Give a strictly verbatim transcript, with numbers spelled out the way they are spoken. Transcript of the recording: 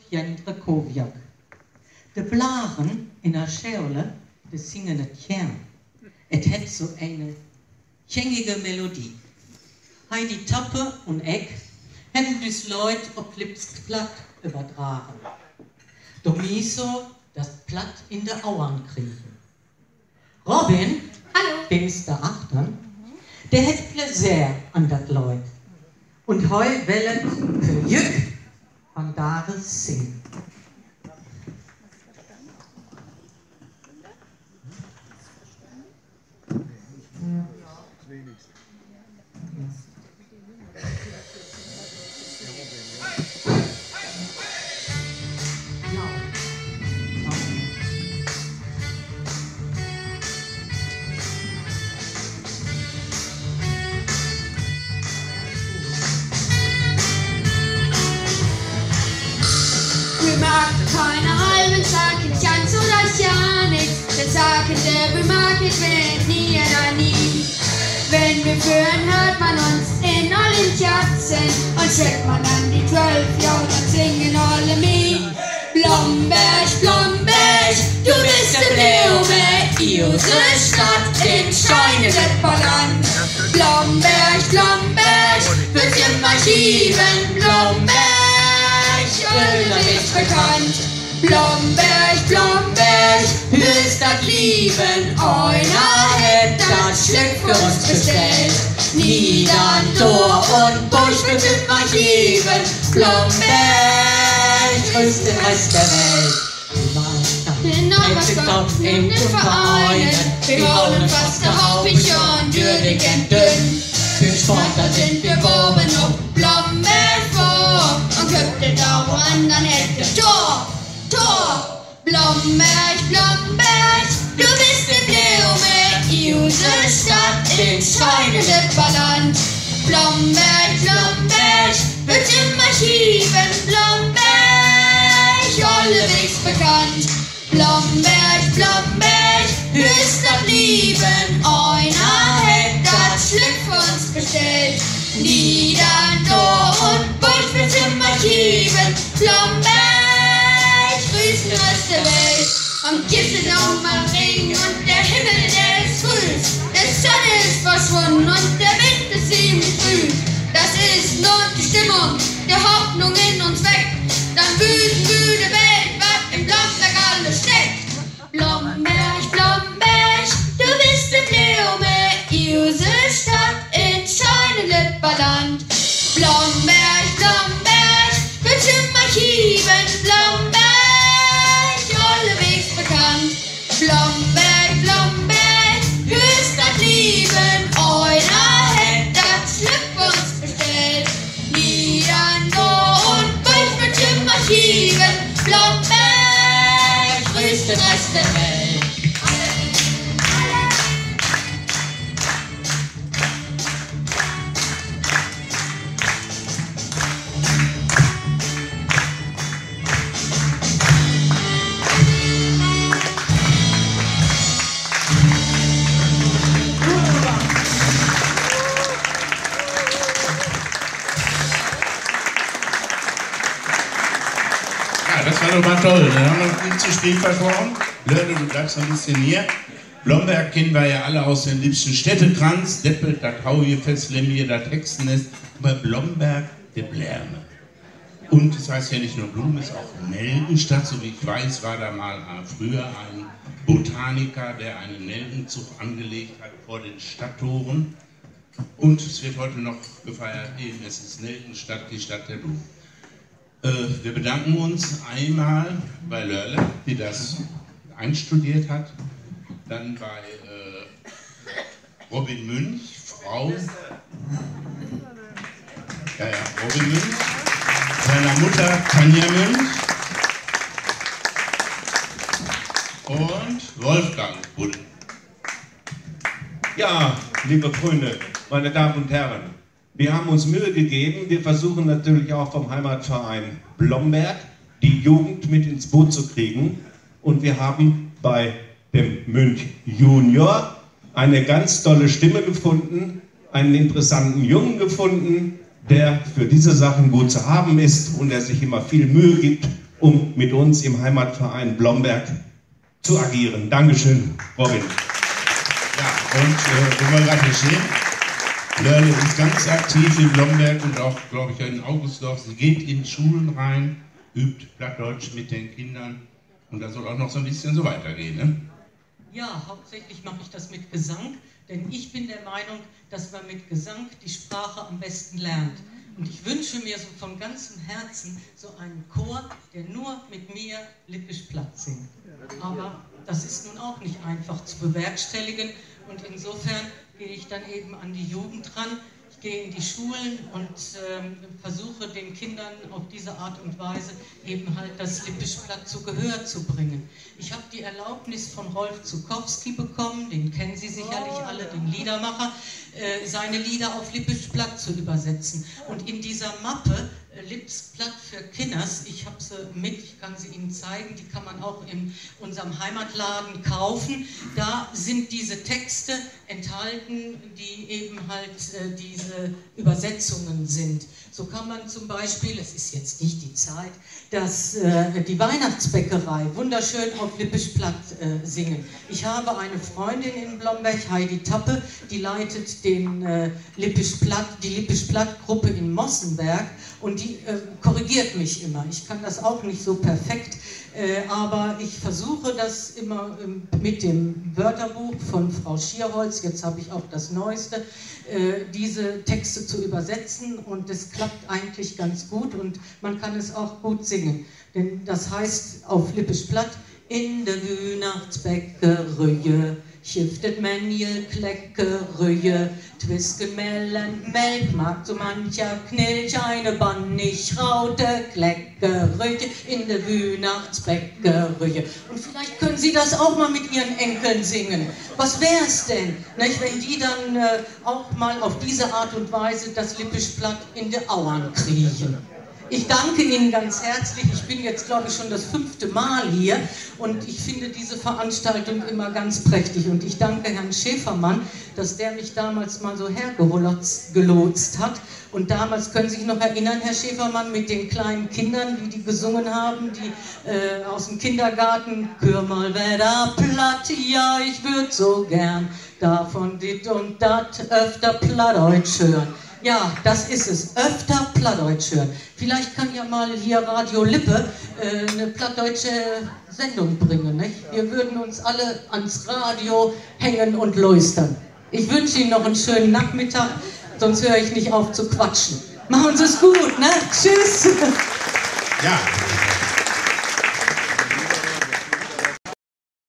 Jendre Kowiak. De Blaren in der Schäule, de singen het gern. Et het so eine gängige Melodie. Heidi Tappe und Eck hätten dus Leut ob Lipsk platt übertragen. Doch nie so das Platt in der Auern kriechen. Robin, hallo, den ist da achtern, der hätt Pläsier an dat Leut. Und heu wellet für Jück von Dares singen. Keine halben Sachen, ganz oder ja nichts. Das sagen der wir mag ich wenn nie oder nie. Wenn wir führen, hört man uns in allen Jatzen. Und checkt man an die zwölf, ja, dann singen alle mit. Blomberg, Blomberg, du bist der Blume, unsere Stadt in Scheine-Letterland. Blomberg, Blomberg, wird immer schieben, Blomberg. Ist bekannt. Blomberg, Blomberg, ist das Lieben. Einer hätt das Stück für uns bestellt. Niedern, Tor und Busch wird immer schieben. Blomberg grüßt den Rest der Welt. Den Nachbarschaft in den Vereinen, wir hauen fast der Haube schon würdigen dünn. Für Sportler sind wir oben auf Blomberg vor und köpfte dauernd dann hätte Tor, Tor. Blomberg, Blomberg, du bist die Blume, unsere Stadt in Scheine-Letterland. Blomberg, Blomberg, wird immer schieben, Blomberg, allewegs bekannt. Blomberg, Blomberg, ist das Lieben, einer hätt das Glück für uns bestellt. Niedern, Tor und Busch wird immer schieben, Blomberg, grüßt den Rest der Welt. Am Gipfel nochmal Regen und der Himmel, der ist grün. Der Sonne ist verschwunden und der Wind ist ziemlich grün. Das ist nur die Stimmung, der Hoffnung in uns weg. Dann wüten, wüde Welt, was im Blomberg alles steckt. Blomberg, Blomberg, du bist die Blume, unsere Stadt in Scheine-Letterland. Blomberg, Blomberg, wird immer schieben, Blomberg, allewegs bekannt. Blomberg, Blomberg, ist das Lieben, einer hätt das Glück für uns bestellt. Niedern, Tor und Busch wird immer schieben, Blomberg, grüßt den Rest der Welt. Das war doch mal toll, da haben wir uns nicht zu spät versprochen. Lörde, du bleibst noch ein bisschen hier. Blomberg kennen wir ja alle aus dem liebsten Städtekranz. Deppelt, das Hauje, Festlemmier, das Hexennest. Aber Blomberg, der Blärme. Und es heißt ja nicht nur Blumen, es ist auch Nelkenstadt. So wie ich weiß, war da mal früher ein Botaniker, der einen Nelkenzug angelegt hat vor den Stadttoren. Und es wird heute noch gefeiert, eben es ist Nelkenstadt, die Stadt der Blumen. Wir bedanken uns einmal bei Lörle, die das einstudiert hat, dann bei äh, Robin Münch, Frau, ja, ja, Robin Münch, seiner Mutter Tanja Münch und Wolfgang Bull. Ja, liebe Freunde, meine Damen und Herren, wir haben uns Mühe gegeben, wir versuchen natürlich auch vom Heimatverein Blomberg die Jugend mit ins Boot zu kriegen und wir haben bei dem Münch Junior eine ganz tolle Stimme gefunden, einen interessanten Jungen gefunden, der für diese Sachen gut zu haben ist und der sich immer viel Mühe gibt um mit uns im Heimatverein Blomberg zu agieren. Dankeschön, Robin. Ja, und äh, wo wir gerade hier stehen, Lörle ist ganz aktiv in Blomberg und auch, glaube ich, in Augustdorf. Sie geht in Schulen rein, übt Plattdeutsch mit den Kindern und da soll auch noch so ein bisschen so weitergehen, ne? Ja, hauptsächlich mache ich das mit Gesang, denn ich bin der Meinung, dass man mit Gesang die Sprache am besten lernt. Und ich wünsche mir so von ganzem Herzen so einen Chor, der nur mit mir Lippisch Platt singt. Aber das ist nun auch nicht einfach zu bewerkstelligen und insofern gehe ich dann eben an die Jugend ran. Ich gehe in die Schulen und ähm, versuche den Kindern auf diese Art und Weise eben halt das Lippisch Platt zu Gehör zu bringen. Ich habe die Erlaubnis von Rolf Zukowski bekommen, den kennen Sie sicherlich alle, den Liedermacher, äh, seine Lieder auf Lippisch Platt zu übersetzen. Und in dieser Mappe äh, Lippisch Platt für Kinders, ich habe sie mit, ich kann sie Ihnen zeigen, die kann man auch in unserem Heimatladen kaufen. Da sind diese Texte enthalten, die eben halt äh, diese Übersetzungen sind. So kann man zum Beispiel, es ist jetzt nicht die Zeit, dass äh, die Weihnachtsbäckerei wunderschön auf Lippisch Platt äh, singen. Ich habe eine Freundin in Blomberg, Heidi Tappe, die leitet den, äh, Lippisch Platt, die Lippisch Platt-Gruppe in Mossenberg und die äh, korrigiert mich immer. Ich kann das auch nicht so perfekt, äh, aber ich versuche das immer äh, mit dem Wörterbuch von Frau Schierholz, jetzt habe ich auch das Neueste, äh, diese Texte zu übersetzen und das klappt eigentlich ganz gut und man kann es auch gut singen. Denn das heißt auf Lippisch Platt, in der Weihnachtsbäckerüje schiftet Menje Kleckerüje, Twisken Mellen, Melkmarkt, so mancher Knilch, eine Bannig, Raute, Kleckerüje, in der Weihnachtsbäckerüje. Und vielleicht können Sie das auch mal mit Ihren Enkeln singen. Was wär's denn, nicht, wenn die dann äh, auch mal auf diese Art und Weise das Lippisch Platt in die Auern kriegen? Ich danke Ihnen ganz herzlich. Ich bin jetzt, glaube ich, schon das fünfte Mal hier und ich finde diese Veranstaltung immer ganz prächtig. Und ich danke Herrn Schäfermann, dass der mich damals mal so hergelotst hat. Und damals, können Sie sich noch erinnern, Herr Schäfermann, mit den kleinen Kindern, die die gesungen haben, die äh, aus dem Kindergarten, hör mal, wer da platt, ja, ich würd so gern davon dit und dat öfter Plattdeutsch hören. Ja, das ist es. Öfter Plattdeutsch hören. Vielleicht kann ja mal hier Radio Lippe äh, eine plattdeutsche Sendung bringen, nicht? Wir würden uns alle ans Radio hängen und läustern. Ich wünsche Ihnen noch einen schönen Nachmittag, sonst höre ich nicht auf zu quatschen. Machen Sie es gut, ne? Tschüss! Ja.